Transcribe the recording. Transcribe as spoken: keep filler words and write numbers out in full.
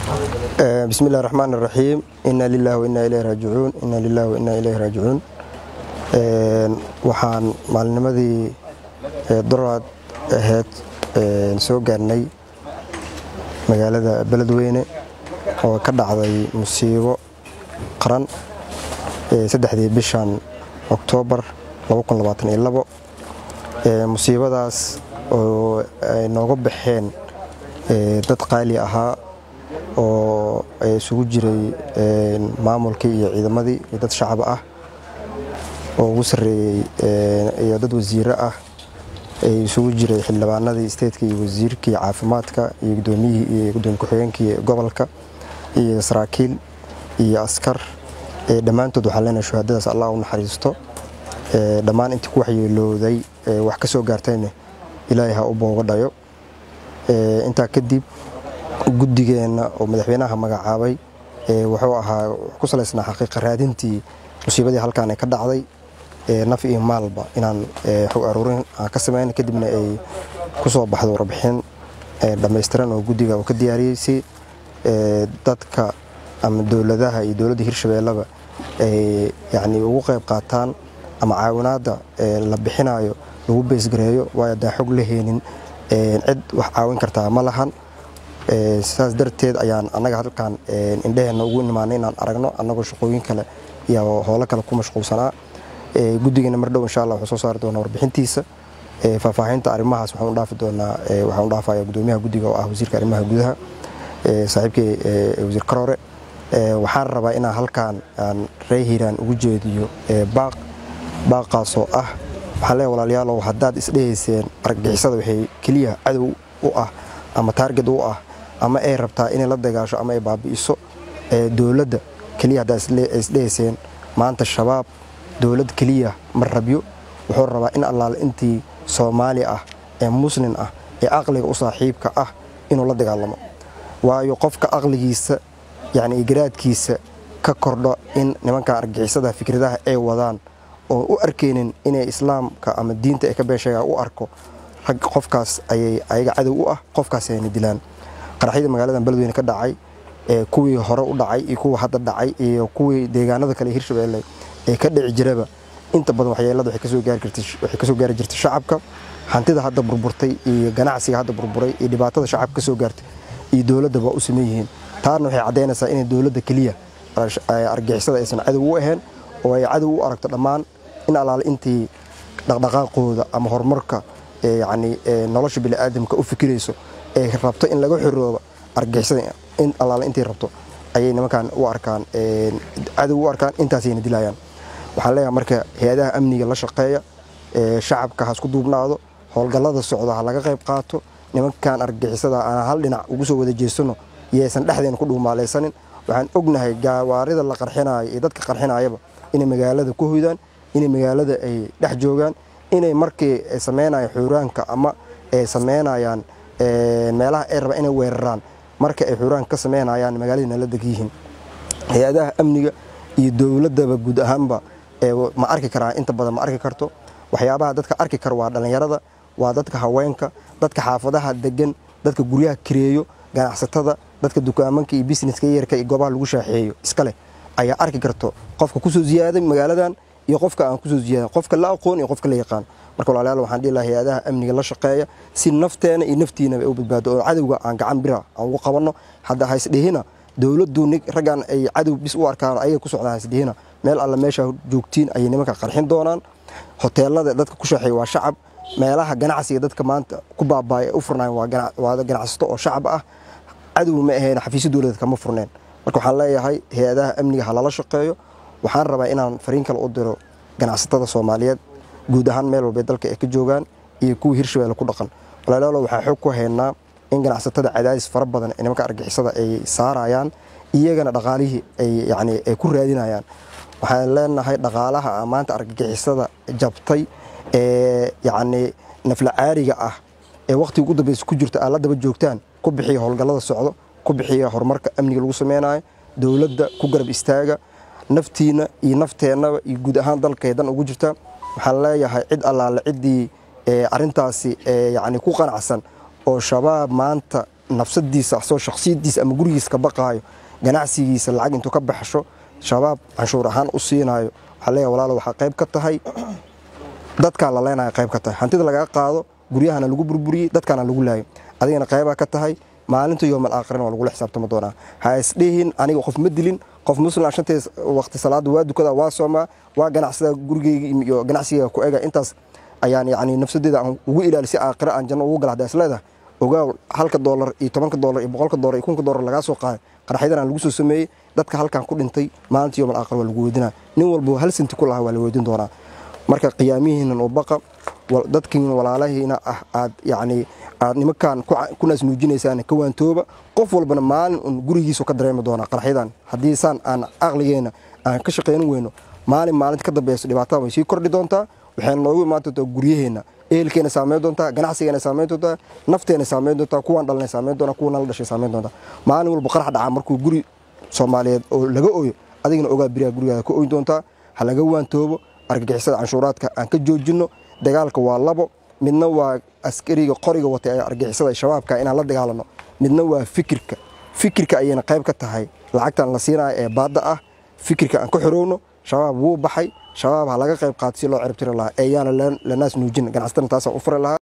بسم الله الرحمن الرحيم إنا لله وإنا إليه راجعون إنا لله وإنا إليه راجعون waxaan maalnimadii duraad ahayd soo gaarnay magaalada Beledweyne oo ka dhacday musiibo qaran saddexdii bishan Oktoobar laba kun labaatan iyo labo musiibadaas oo ay nooga baxeen dad qaali ahaa oo ay isugu jiray maamulkii iyo ciidamadii iyo dad shacab ah oo ugu sareeyay iyo dad wasiir ah ay isugu jiray xildhibaanadii state-ka iyo wasiirkii caafimaadka iyo gudoomiyihii iyo gudoomiye ku-xigeenkii gobolka iyo saraakiil iyo askar ee dhamaantood waxa leenahay shuhadadaas Allah u naxariisto ee dhamaan intii ku waxyeelooday wax ka soo gaartayna Ilaahay ha u boogadhayo ee inta kadib guddigeena oo madaxweynaha magacaabay ee wuxuu ahaa ku saleysnaa xaqiiqo raadintii musiibadii halkaan ay ka dhacday ee naf iyo maalba inaan xog aruurin ka sameeyno kadibna ay ku soo baxdo warbixin ee dhameystiran oo guddiga uu ka diyaariyay si ee dadka ama dawladaha iyo dawladda Hirshabeellaba ee yaani ugu qayb qaataan ama caawinaada la bixinayo lagu beesgareeyo waa daa xog laheenin ee cid wax caawin karta ma lahan ee sidaas darteed ayaan anaga halkaan indheena ugu nimaanay inaan aragno anagoo shaqooyin kale iyo howlo kale ku mashquulsanaa ee guddigeena mar dhow insha Allah wuxuu soo saari doonaa warbixintiisa ee faahfaahinta arrimahaas waxaan u dhaafi doonaa ee waxaan u dhaafayaa gudoomiyaha guddiga oo ah wasiirka arrimaha gudaha ee saaxiibkii ee wasiir Karoore ee waxaan rabaa inaan halkaan aan reehiran ugu jeediyo ee baaq baaqaas oo ah waxaan leeyahay walaalayaal haddaad isdheeyseen argagixisada waxay kaliya cadow u ah ama target u ah ama ay rabtaa inay la dagaasho ama ay baabi'iso ee dawladda kaliya haddaad isdheeyseen maanta shabaab dawlad kaliya mar rabyo wuxuu rabaa in allaal intii Soomaali ah ee muslim ah ee aqliga u saaxiibka ah inuu la dagaalamo waayo qofka aqligiisa yaani garaadkiisa ka kordho in nimanka argagixisada fikradaha ay wadaan oo u arkeenin inay islaamka ama diinta ay ka beeshay u arko rag qofkaas ayay ayaga cadow u ah qofkaas ay dilaan qaraxyada magaalada Beledweyne ka dhacay ee kuwii hore u dhacay iyo kuwa hadda dhacay iyo kuwii deegaanada kale Hirshabeelle ee ka dhici jiraba inta badan waxyeelada waxay ka soo gaar jirtay waxay ka soo gaar jirtay shacabka hantida hadda burburtay iyo ganacsiga hadda burburay iyo dhibaatada shacabka ka soo gaartay iyo dawladda waa u sameeyeen taana waxay cadeynaysaa in dawladda kaliya argagixisada aysan cadow u ahayn oo ay cadow u aragto dhamaan in alaal intii dhaqdhaqaaqooda ama horumarka ee yaani nolosha bini aadamka u fikirayso ee rabto in laga xiroobo argagixisada in alaal intii rabto ayay nimankan u arkaan ee cadow u arkaan intaas ay dilayaan waxaan leeyahay marka hay'adaha amniga la shaqeeya ee shacabka ha isku duubnaado howlgallada socda laga qayb qaato nimankan argagixisada aan hal dhinac ugu soo wada jeesano yeesan dhexdeen ku dhuumaaleysanin waxaan ognahay gaawaarida la qarxinayo ee dadka qarxinayaba inay magaalada ku hoydaan inay magaalada ay dhex joogaan inay markii ay sameynayaan xuuraanka ama ay sameynayaan ee meelaha ay rabaan inay weeraraan marka ay xuuraan ka sameynayaan magaalada la degyihiin hay'adaha amniga iyo dawladaba guud ahaanba ee ma arki karaan inta badan ma arki karto waxyaabaha dadka arki kar waa dhalinyarada waa dadka haweenka dadka xaafadaha degan dadka guryaha kireeyo ganacsatada dadka dukaamanka iyo businesska yarka iyo goobaha lagu shaaxeeyo iska leh ayaa arki karto qofka ku soo ziyaaday magaaladan iyo qofka aan ku soo ziyaaday qofka la aqoon iyo qofka la yaqaan marka walaalayaal waxaan dhihi lahaa hay'adaha amniga la shaqeeya si nafteena iyo naftiina ay u badbaado oo cadawga aan gacan bira aan ugu qabanno hadda hays dhihina dawladdu nig ragan ay cadow bis u arkaan ay ku socdaan hays dhihina meel alla meesha joogtiin ay nimanka qarxin doonaan hoteelada dadka ku shaqeeya waa shacab meelaha ganacsiga dadka maanta ku baabaay u furnaan waa waa ganacsato oo shacab ah cadow ma ahayn xafiisyo dawladeed kama furneen marka waxaan leeyahay hay'adaha amniga ha la shaqeeyo waxaan rabaa inaan fariin kale u diro ganacsatada Soomaaliyeed guud ahaan meel walba dalka ay ka joogaan iyo kuwa Hirshabeelle ku dhaqan walaalayaal waxa xog ku haynaa in ganacsatada cadaadis fara badan ee nimanka argagixisada ay saarayaan iyagana dhaqaalihii ay yaani ay ku raadinayaan waxaan leenahay dhaqaalaha maanta argagixisada jabtay ee yaani nafla caariga ah ee waqti ugu dambeeyay ku jirta aan la daba joogtaan ku bixiyo howlgallada socdo ku bixiyo horumarka amniga lagu sameeyay dawladda ku garab istaaga naftiina iyo nafteena iyo guud ahaan dalkeedan ugu jirta waxaan leeyahay cid allaale cidii ee arintaasi ee yaani ku qanacsan oo shabaab maanta nafsadiisa soo shakhsiyadiisa ama gurigiisa ka baqaayo ganacsigiisa lacag intuu ka baxsho shabaab canshuur ahaan u siinayo waxa leeyahay walaalo waxa qayb ka tahay dadka la leenayo qayb ka tahay hantida laga qaado guryahana lagu burburiyay dadkana lagu laayo adigana qayb ka tahay maalinta yoomal aakhirina waa lagu xisaabtamo doonaa ha isdhihin aniga qof ma dilin qof muslim shantii waqti salaad waa dukada waa sooma waa ganacsada gurigeyga iyo ganacsiga ku eega intaas ayaan yaani nafsadeeda aan ugu ilaalisay aakhira aan janno ugu galahday isleedahay ogaa halka dollar iyo tobanka dollar iyo boqolka dollar iyo kunka dollar laga soo qaaday qaraxyadana lagu soo sameeyay dadka halkan ku dhintay maalinta yoomal aakhir waa lagu weydinaa nin walba hal senti ku lahaa waa la weydin doonaa marka qiyaamihiina oo baqa dadkiina walaalahiina ah aad yaani aad nimankan ku naas nuujinaysaan ka waantooba qof walbana maalin un gurigiisa ka dareemo doona qaraxyadan hadii san aan aqligeena aan ka shaqeyn weyno maalin maalinta ka dambeeyso dhibaatada way sii kordhi doontaa waxaan noogu imaantaa guriyaheena ehelkeena saameyn doontaa ganacsigeena saameyn doontaa nafteena saameyn doontaa kuwan dhalnay saameyn doontaa kuwan la dhashay saameyn doontaa maalin walba qarax dhaca markuu guri Soomaaliyeed oo laga ooyo adigina ogaa biriga guriga ka ooy doontaa ha laga waantoobo argagixisada canshuuraadka aan ka joojino dagaalka waa labo midna waa askariga qoriga wata ee argagixisada shabaabka inaan la dagaalano midna waa fikirka fikirka ayayna qayb ka tahay lacagtan la siinayo ee baada ah fikirka aan ka xorowno shabaab wuu baxay shabaab ha laga qayb qaato si loo ciribtiro lahaa ee yaana la naas nuujin ganacsatada taas u furay lahaa